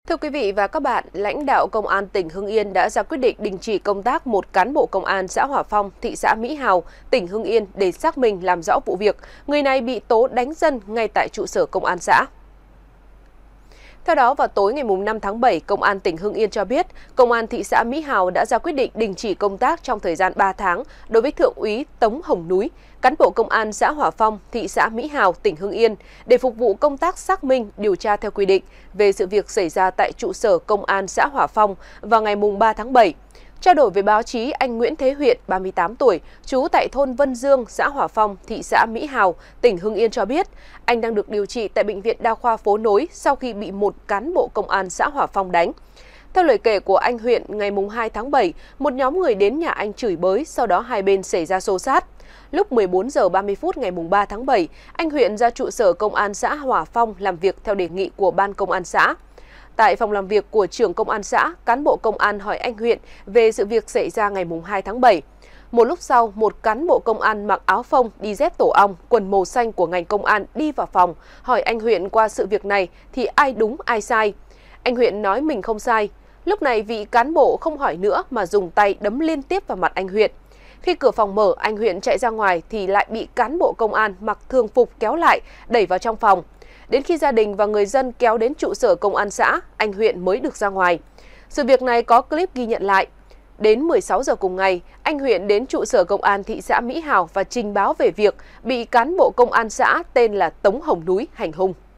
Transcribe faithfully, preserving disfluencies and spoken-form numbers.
Thưa quý vị và các bạn, lãnh đạo Công an tỉnh Hưng Yên đã ra quyết định đình chỉ công tác một cán bộ công an xã Hòa Phong, thị xã Mỹ Hào, tỉnh Hưng Yên để xác minh làm rõ vụ việc. Người này bị tố đánh dân ngay tại trụ sở công an xã. Theo đó, vào tối ngày năm tháng bảy, Công an tỉnh Hưng Yên cho biết, Công an thị xã Mỹ Hào đã ra quyết định đình chỉ công tác trong thời gian ba tháng đối với Thượng úy Tống Hồng Núi, cán bộ Công an xã Hòa Phong, thị xã Mỹ Hào, tỉnh Hưng Yên, để phục vụ công tác xác minh, điều tra theo quy định về sự việc xảy ra tại trụ sở Công an xã Hòa Phong vào ngày ba tháng bảy. Trao đổi với báo chí, anh Nguyễn Thế Huyện, ba mươi tám tuổi, trú tại thôn Vân Dương, xã Hòa Phong, thị xã Mỹ Hào, tỉnh Hưng Yên cho biết, anh đang được điều trị tại Bệnh viện Đa khoa Phố Nối sau khi bị một cán bộ công an xã Hòa Phong đánh. Theo lời kể của anh Huyện, ngày hai tháng bảy, một nhóm người đến nhà anh chửi bới, sau đó hai bên xảy ra xô xát. Lúc mười bốn giờ ba mươi phút ngày ba tháng bảy, anh Huyện ra trụ sở Công an xã Hòa Phong làm việc theo đề nghị của Ban Công an xã. Tại phòng làm việc của trưởng công an xã, cán bộ công an hỏi anh Huyện về sự việc xảy ra ngày hai tháng bảy. Một lúc sau, một cán bộ công an mặc áo phông, đi dép tổ ong, quần màu xanh của ngành công an đi vào phòng, hỏi anh Huyện qua sự việc này thì ai đúng ai sai. Anh Huyện nói mình không sai. Lúc này vị cán bộ không hỏi nữa mà dùng tay đấm liên tiếp vào mặt anh Huyện. Khi cửa phòng mở, anh Huyện chạy ra ngoài thì lại bị cán bộ công an mặc thường phục kéo lại, đẩy vào trong phòng. Đến khi gia đình và người dân kéo đến trụ sở công an xã, anh Huyện mới được ra ngoài. Sự việc này có clip ghi nhận lại. Đến mười sáu giờ cùng ngày, anh Huyện đến trụ sở công an thị xã Mỹ Hào và trình báo về việc bị cán bộ công an xã tên là Tống Hồng Núi hành hung.